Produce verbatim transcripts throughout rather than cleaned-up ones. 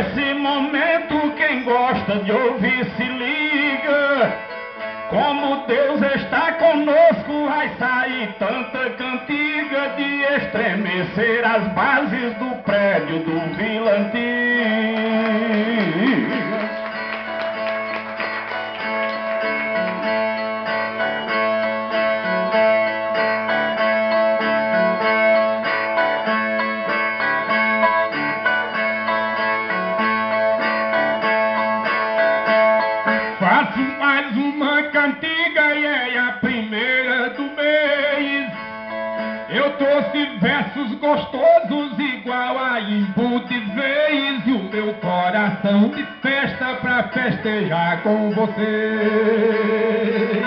Nesse momento quem gosta de ouvir se liga. Como Deus está conosco, vai sair tanta cantiga de estremecer as bases do prédio do Vila Antiga. Faço mais uma cantiga e é a primeira do mês. Eu trouxe versos gostosos igual a imbu de vez, e o meu coração de festa pra festejar com vocês.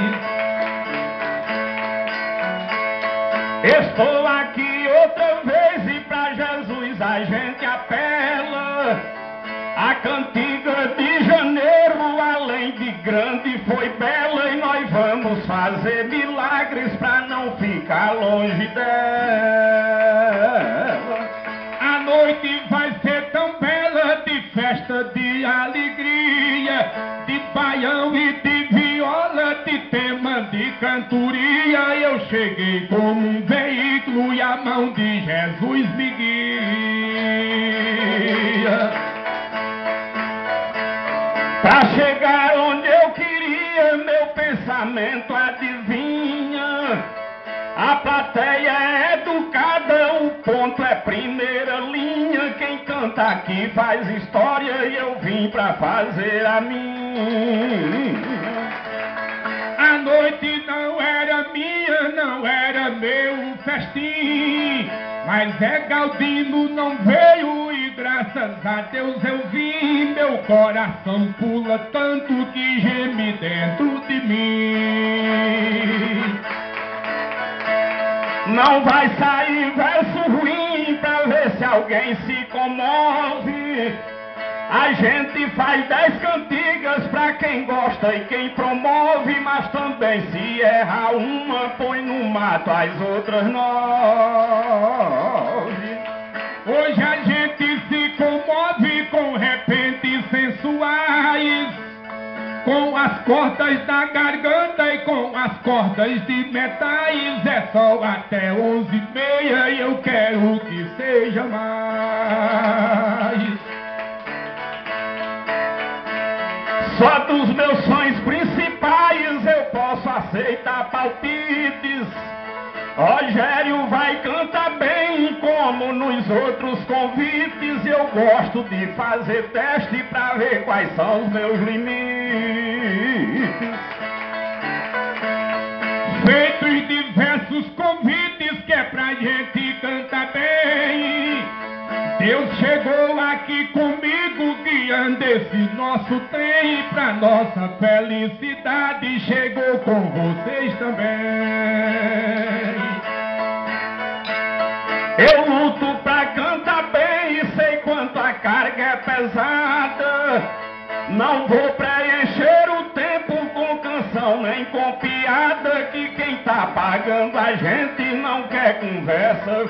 Estou aqui outra vez e pra Jesus a gente apela. A cantiga de janeiro, além de grande, foi bela, e nós vamos fazer milagres pra não ficar longe dela. A noite vai ser tão bela, de festa, de alegria, de baião e de viola, de tema de cantoria. Eu cheguei como um veículo e a mão de Jesus me guia. Pra chegar onde eu queria, meu pensamento adivinha. A plateia é educada, o ponto é primeira linha. Quem canta aqui faz história e eu vim pra fazer a minha. A noite não era minha, não era meu festim, mas é Galdino não veio e graças a Deus eu vim. Meu coração pula tanto que geme dentro de mim. Não vai sair verso ruim pra ver se alguém se comove. A gente faz dez cantigas pra quem gosta e quem promove, mas também se erra uma, põe no mato as outras nove. Hoje a gente se comove com repentes sensuais, com as cordas da garganta e com as cordas de metais. É só até onze e meia e eu quero que seja mais. Só dos meus sonhos principais eu posso aceitar palpites. Rogério vai cantar bem como nos outros convites. Eu gosto de fazer teste pra ver quais são os meus limites. Feitos diversos convites que é pra gente cantar bem, Deus chegou aqui comigo guiando esse nosso trem. Pra nossa felicidade chegou com vocês também. Eu luto pra cantar bem e sei quanto a carga é pesada. Não vou preencher o tempo com canção nem com piada, que quem tá pagando a gente não quer conversa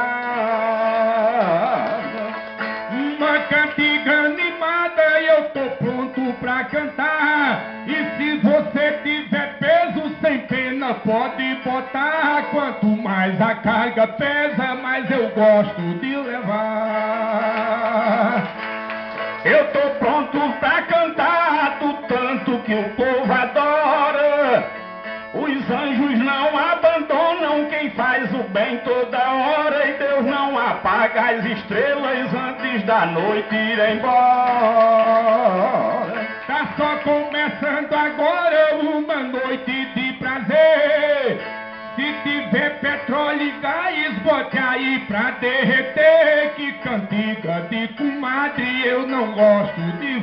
fiada. Uma cantiga animada e eu tô pronto pra cantar. E se você tiver peso sem pena pode botar. Quanto mais a carga pesa, mais eu gosto de levar. Eu tô pronto pra cantar do tanto que o povo adora. Os anjos não abandonam quem faz o bem toda hora, e Deus não apaga as estrelas antes da noite ir embora. Tá só começando agora uma noite de prazer. Se tiver petróleo e gás, bote aí pra derreter. Que cantiga de comadre eu não gosto de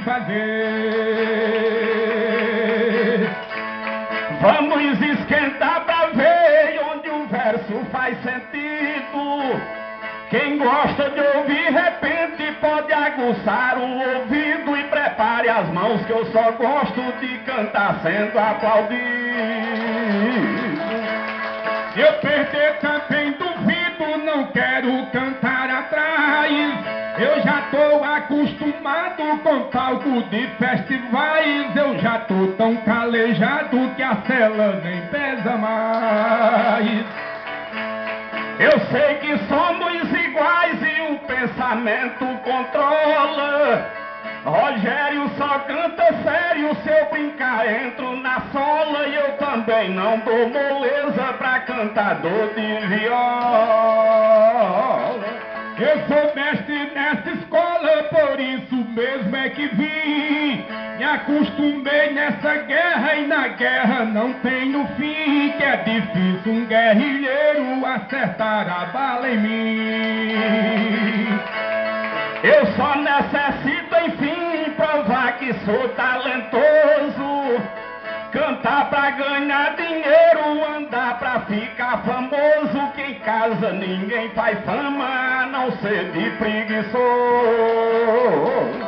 fazer. Vamos esquentar pra ver onde o verso faz sentido. Quem gosta de ouvir repente pode aguçar o ouvido e prepare as mãos, que eu só gosto de cantar sendo aplaudido. Se eu perder também duvido, não quero cantar atrás. Eu já tô acostumado trabalho com palco de festivais, eu já tô tão calejado que a cela nem pesa mais. Eu sei que somos iguais e o pensamento controla. Rogério só canta sério, se eu brincar entro na sola. E eu também não dou moleza pra cantador de viola. Eu sou mestre nessa escola, por isso mesmo é que vim. Me acostumei nessa guerra e na guerra não tenho fim. Que é difícil um guerrilheiro acertar a bala em mim. Eu só necessito, enfim, provar que sou talentoso. Cantar pra ganhar dinheiro, andar pra ficar famoso. Que em casa ninguém faz fama, a não ser de preguiçoso.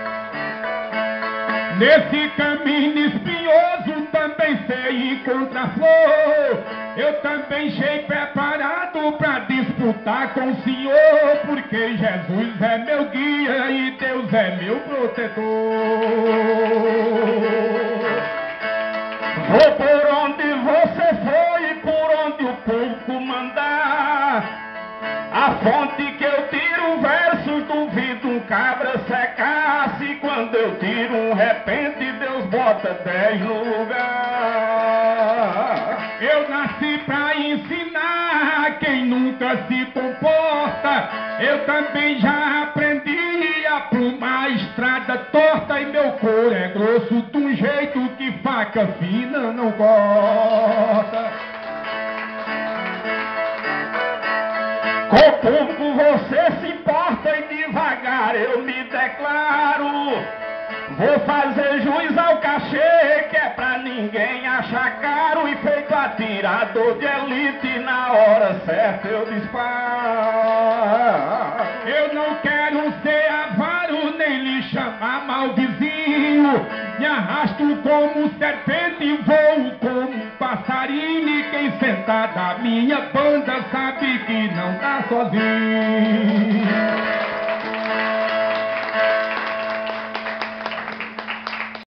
Nesse caminho espinhoso também sei encontrar flor. Eu também cheguei preparado pra disputar com o Senhor, porque Jesus é meu guia e Deus é meu protetor. Vou por onde você foi e por onde o povo mandar. A fonte que eu tiro versos, duvido um cabra secar-se. Quando eu tiro um repente, Deus bota dez no lugar. Eu nasci pra ensinar quem nunca se comporta. Eu também já aprendi a plumar a estrada torta. E meu couro é grosso de um jeito que faca fina não corta. Com o público você se importa e devagar eu me declaro. Vou fazer juiz ao cachê, que é pra ninguém achar caro. E feito atirador de elite, na hora certa eu disparo. Eu não quero ser avaro, nem lhe chamar mal vizinho. Me arrasto como serpente, voo como um passarinho. E quem sentar da minha banda sabe que não tá sozinho.